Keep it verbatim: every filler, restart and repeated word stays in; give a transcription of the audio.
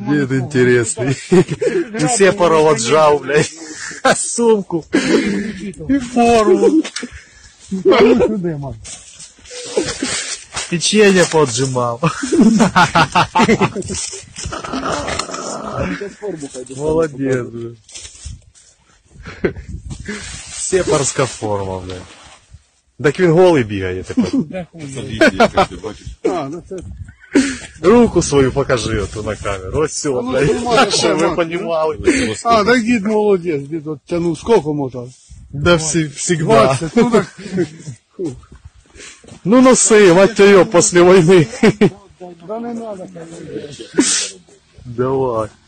Дед интересный. И сепаров отжал, блядь. Сумку. И форму. Печенье поджимал. Молодец, блядь. Сепарська форма, блядь. Так він голий бігає тепер. Руку свою покажи оту на камеру. Ось все, блядь. Щоб ви понімали. А, так дід молодець, дід от тянув. Скільки можна? Да всегда. Ну так. Ну носи, мать ее, после войны. Да не надо. Давай.